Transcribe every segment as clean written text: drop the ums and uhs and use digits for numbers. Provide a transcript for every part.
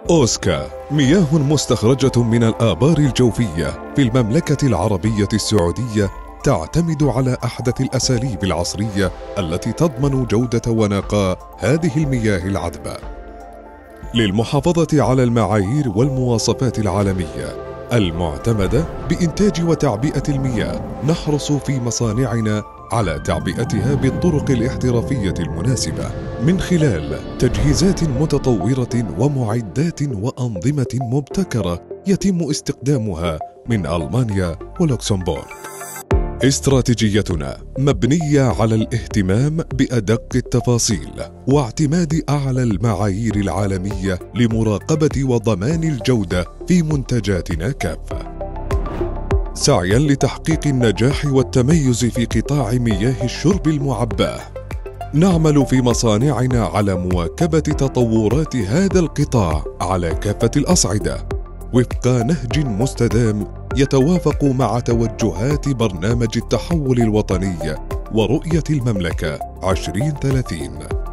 أوسكا مياه مستخرجة من الآبار الجوفية في المملكة العربية السعودية تعتمد على أحدث الأساليب العصرية التي تضمن جودة ونقاء هذه المياه العذبة. للمحافظة على المعايير والمواصفات العالمية المعتمدة بإنتاج وتعبئة المياه، نحرص في مصانعنا على تعبئتها بالطرق الاحترافية المناسبة من خلال تجهيزات متطورة ومعدات وأنظمة مبتكرة يتم استخدامها من ألمانيا ولوكسمبورغ. استراتيجيتنا مبنية على الاهتمام بأدق التفاصيل واعتماد أعلى المعايير العالمية لمراقبة وضمان الجودة في منتجاتنا كافة، سعياً لتحقيق النجاح والتميز في قطاع مياه الشرب المعباة. نعمل في مصانعنا على مواكبة تطورات هذا القطاع على كافة الأصعدة وفق نهج مستدام يتوافق مع توجهات برنامج التحول الوطني ورؤية المملكة 2030.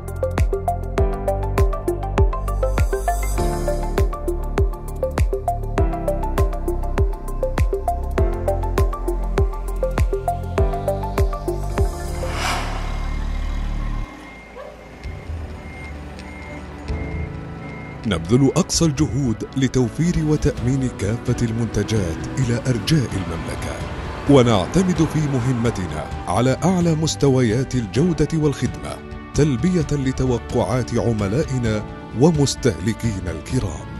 نبذل أقصى الجهود لتوفير وتأمين كافة المنتجات إلى أرجاء المملكة، ونعتمد في مهمتنا على أعلى مستويات الجودة والخدمة تلبية لتوقعات عملائنا ومستهلكينا الكرام.